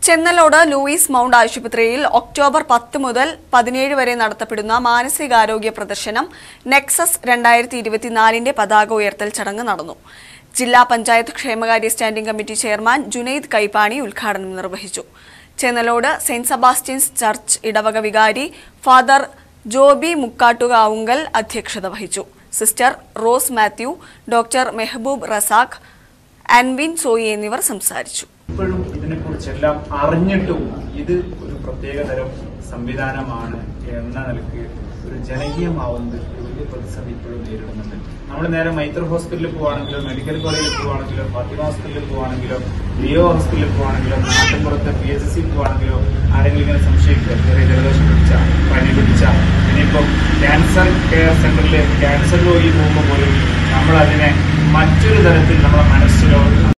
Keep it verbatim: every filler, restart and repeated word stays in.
Chennalode Louis Mount ആശുപത്രിയിൽ October പത്ത് മുതൽ പതിനേഴ് വരെ നടത്തപ്പെടുന്ന മാനസികാരോഗ്യ പ്രദർശനം നെക്സസ് രണ്ടായിരത്തി ഇരുപത്തിനാലിന്റെ പതാക ഉയർത്തൽ ചടങ്ങ് നടന്നു. ജില്ലാ പഞ്ചായത്ത് ക്ഷേമകാര്യ standing committee chairman Junaid Kaippani ഉദ്ഘാടനം നിർവഹിച്ചു. ചെന്നലോട് സെന്റ് സെബാസ്റ്റ്യൻസ് ചർച്ച് ഇടവക വികാരി ഫാദർ ജോബി മുക്കാട്ടുകാവുങ്കൽ അധ്യക്ഷത വഹിച്ചു. Sister Rose Mathew, doctor Mehaboob Razak, Anvin Soyi എന്നിവർ സംസാരിച്ചു. ഇപ്പോഴും ഇതിനെക്കുറിച്ചെല്ലാം അറിഞ്ഞിട്ടും ഇത് ഒരു പ്രത്യേകതരം സംവിധാനമാണ് എന്ന നിലയ്ക്ക് ഒരു ജനകീയമാവുന്നത് ഒരു വലിയ പ്രതിസന്ധി ഇപ്പോഴും നേരിടുന്നുണ്ട്. നമ്മൾ നേരെ മൈത്ര ഹോസ്പിറ്റലിൽ പോവുകയാണെങ്കിലോ, മെഡിക്കൽ കോളേജിൽ പോവുകയാണെങ്കിലോ, ഫാത്തിമ ഹോസ്പിറ്റലിൽ പോവുകയാണെങ്കിലോ, ലിയോ ഹോസ്പിറ്റലിൽ പോവുകയാണെങ്കിലോ, നാട്ടിൻപുറത്തെ പി എച്ച് സിയിൽ പോവുകയാണെങ്കിലോ ആരെങ്കിലും ഇങ്ങനെ സംശയിക്കുക, ചെറിയ ജലദോഷം പിടിച്ച, പനി പിടിച്ച, ഇനിയിപ്പം ക്യാൻസർ കെയർ സെന്ററിൽ ക്യാൻസർ രോഗി പോകുമ്പോൾ പോലും നമ്മൾ അതിനെ മറ്റൊരു തരത്തിൽ നമ്മളെ മനസ്സിലോ